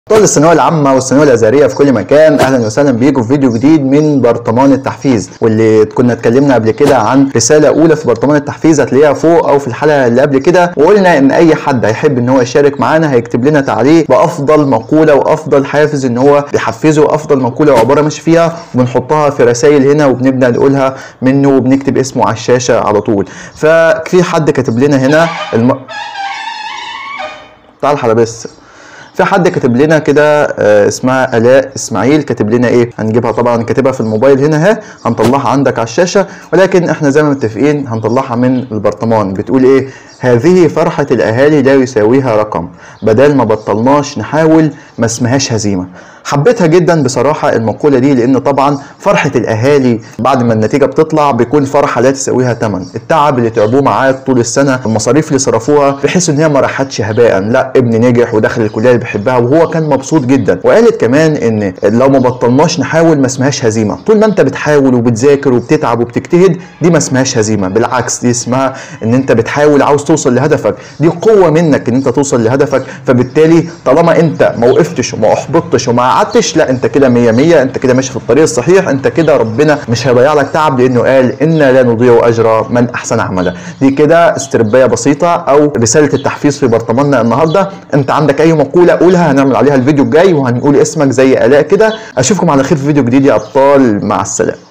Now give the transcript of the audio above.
طلاب الثانويه العامه والثانويه الازهريه في كل مكان، اهلا وسهلا بيكم في فيديو جديد من برطمان التحفيز. واللي كنا اتكلمنا قبل كده عن رساله اولى في برطمان التحفيز، هتلاقيها فوق او في الحلقه اللي قبل كده، وقلنا ان اي حد هيحب ان هو يشارك معانا هيكتب لنا تعليق بافضل مقوله وافضل حافز ان هو بيحفزه، افضل مقوله وعباره ماشي فيها، وبنحطها في رسائل هنا وبنبدا نقولها منه وبنكتب اسمه على الشاشه على طول. ففي حد كاتب لنا هنا تعال حلبس. في حد كاتب لنا كده اسمها آلاء اسماعيل، كاتب لنا ايه؟ هنجيبها طبعا، كاتبها في الموبايل هنا اهي، هنطلعها عندك على الشاشه، ولكن احنا زي ما متفقين هنطلعها من البرطمان. بتقول ايه؟ هذه فرحه الاهالي لا يساويها رقم، بدل ما بطلناش نحاول ما اسمهاش هزيمه. حبيتها جدا بصراحه المقوله دي، لان طبعا فرحه الاهالي بعد ما النتيجه بتطلع بيكون فرحه لا تساويها ثمن. التعب اللي تعبوه معاك طول السنه، المصاريف اللي صرفوها، بحيث ان هي ما راحتش هباء، لا ابني نجح ودخل الكليه اللي بيحبها وهو كان مبسوط جدا. وقالت كمان ان لو ما بطلناش نحاول ما اسمهاش هزيمه. طول ما انت بتحاول وبتذاكر وبتتعب وبتجتهد، دي ما اسمهاش هزيمه، بالعكس دي اسمها ان انت بتحاول، عاوز توصل لهدفك، دي قوه منك ان انت توصل لهدفك. فبالتالي طالما انت ما وقفتش وما احبطتش وما قعدتش، لا انت كده 100 انت كده ماشي في الطريق الصحيح، انت كده ربنا مش هيضيع لك تعب، لانه قال انا لا نضيع اجر من احسن عملا. دي كده استربايه بسيطه او رساله التحفيز في برطماننا النهارده. انت عندك اي مقوله قولها، هنعمل عليها الفيديو الجاي وهنقول اسمك زي آلاء كده. اشوفكم على خير في فيديو جديد يا ابطال، مع السلامه.